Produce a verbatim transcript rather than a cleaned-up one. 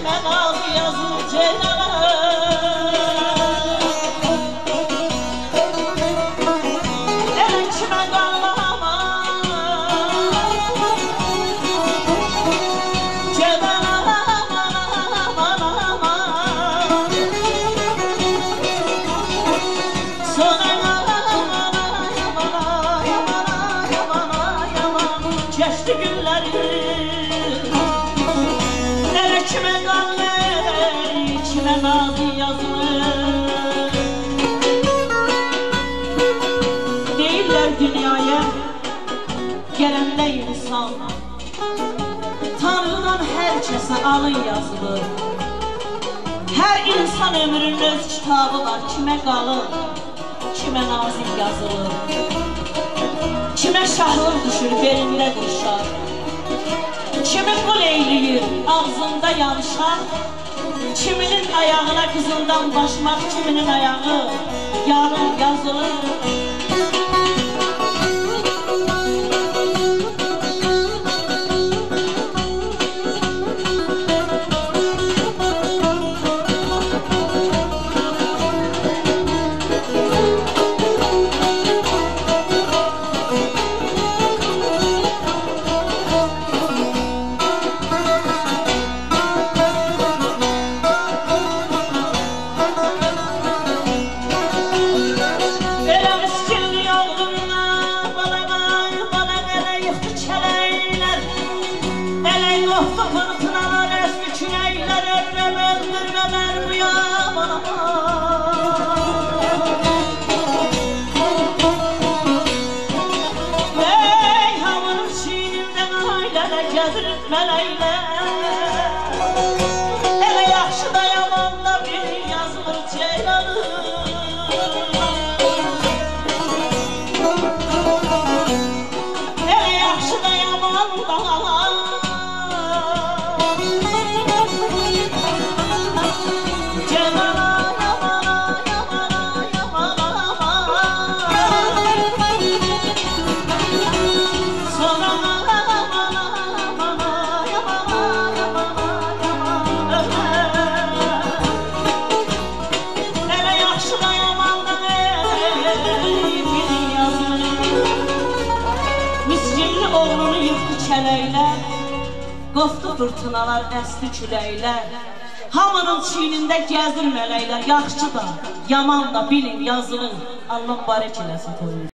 kimə nazı yazır Ceylana. Elə kimə qalama Ceylana aman aman aman. Sonra geçti günleri. Nere kime kalır, kime nazı yazılır. Değiller dünyaya gelenle insan, Tanrı'dan herkese alın yazılır. Her insan ömrünün öz kitabı var. Kime kalır, kime nazı yazılır. Kime şahlıq düşür, belində düşər. Kimi qul eyləyir, ağzında yanışar. Kiminin ayağına qızıldan başmaq, kiminin ayağı yarın yazılır. Qofdu fırtınalar, eski küləklər, ömrəm öldürmə məni bu yamana. Ey hamının çiynində ailələ gəzir mələklər. Elə yaxşı da yaman da bir yazılır Ceylanım. Elə yaxşı da yaman da oğlunu yıxdı kələklər, qofdu fırtınalar, əsli küləklər. Hamının çiynində gəzir mələklər, yaxşı da, yaman da bilin yazılır. Allah mübarək eləsin.